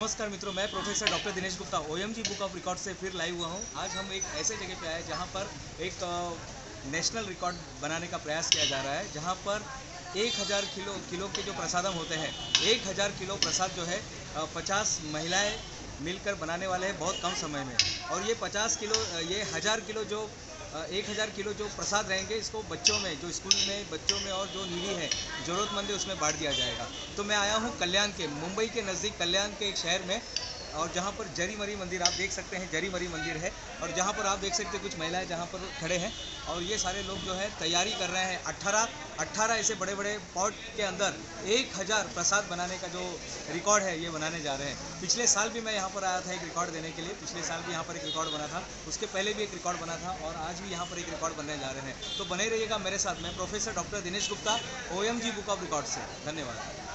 नमस्कार मित्रों, मैं professor doctor Dinesh Gupta OMG book of record से फिर लाइव हुआ हूँ। आज हम एक ऐसे जगह पे आए जहाँ पर एक नेशनल रिकॉर्ड बनाने का प्रयास किया जा रहा है, जहाँ पर 1000 किलो के जो प्रसादम होते हैं, 1000 किलो प्रसाद जो है 50 महिलाएं मिलकर बनाने वाले हैं बहुत कम समय में। और ये 50 किलो, ये 1000 किलो जो 1000 किलो जो प्रसाद रहेंगे, इसको बच्चों में, जो स्कूल में बच्चों में और जो नीडी है, ज़रूरतमंद है, उसमें बांट दिया जाएगा। तो मैं आया हूँ कल्याण के, मुंबई के नज़दीक कल्याण के एक शहर में, और जहाँ पर जरी मरी मंदिर आप देख सकते हैं, जरी मरी मंदिर है। और जहाँ पर आप देख सकते हैं कुछ महिलाएं जहाँ पर खड़े हैं, और ये सारे लोग जो है तैयारी कर रहे हैं। 18 ऐसे बड़े बड़े पॉट के अंदर 1000 प्रसाद बनाने का जो रिकॉर्ड है, ये बनाने जा रहे हैं। पिछले साल भी मैं यहाँ पर आया था एक रिकॉर्ड देने के लिए, पिछले साल भी यहाँ पर एक रिकॉर्ड बना था, उसके पहले भी एक रिकॉर्ड बना था, और आज भी यहाँ पर एक रिकॉर्ड बनने जा रहे हैं। तो बने रहिएगा मेरे साथ। मैं professor doctor Dinesh Gupta, OMG book of record से। धन्यवाद।